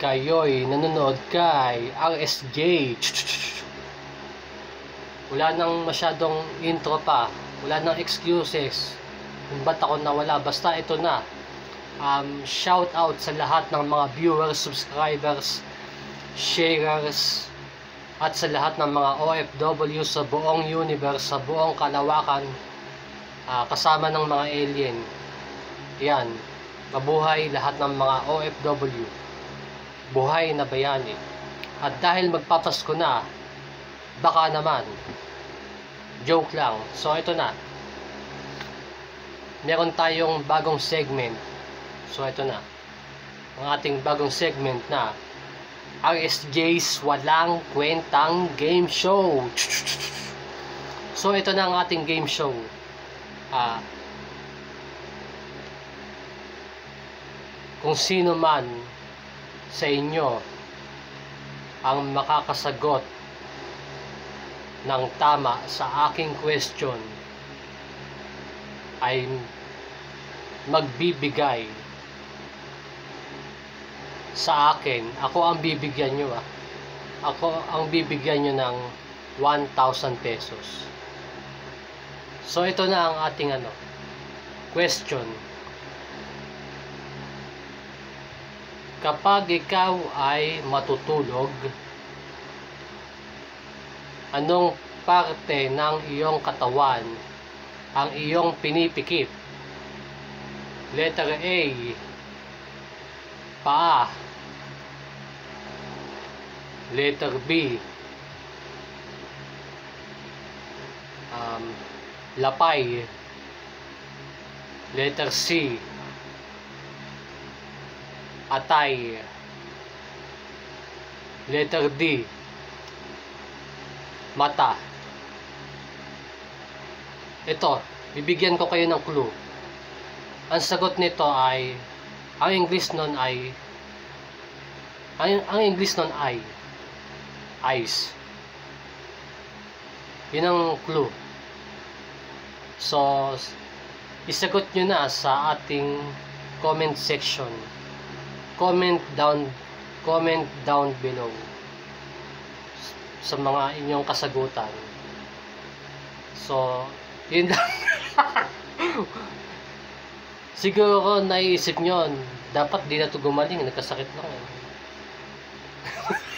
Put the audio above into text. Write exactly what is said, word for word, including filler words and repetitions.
kayo'y nanonood kay R S J. Wala nang masyadong intro pa, wala nang excuses kung ba't ako nawala. Basta ito na, um, shout out sa lahat ng mga viewers, subscribers, sharers, at sa lahat ng mga O F W sa buong universe, sa buong kalawakan, uh, kasama ng mga alien. Yan, mabuhay lahat ng mga O F W, buhay na bayani. At dahil magpapasko na, baka naman, joke lang. So ito na, meron tayong bagong segment. So ito na, ang ating bagong segment na R S J's Walang Kwentang Game Show. So ito na ang ating game show. Ah, kung sino man sa inyo ang makakasagot ng tama sa aking question ay magbibigay sa akin. Ako ang bibigyan nyo ah. Ako ang bibigyan nyo ng one thousand pesos. So ito na ang ating ano, question. Kapag ikaw ay matutulog, anong parte ng iyong katawan ang iyong pinipikit? Letter A, paa. Letter B, um, lapay. Letter C, atay. Letter D, mata. Ito, bibigyan ko kayo ng clue. Ang sagot nito ay, ang English nun ay, ang, ang English nun ay, eyes. Yun ang clue. So, isagot nyo na sa ating comment section. Comment down, comment down below sa mga inyong kasagutan. So, yun lang. Siguro naisip nyo, dapat di na ito gumaling, nagkasakit lang.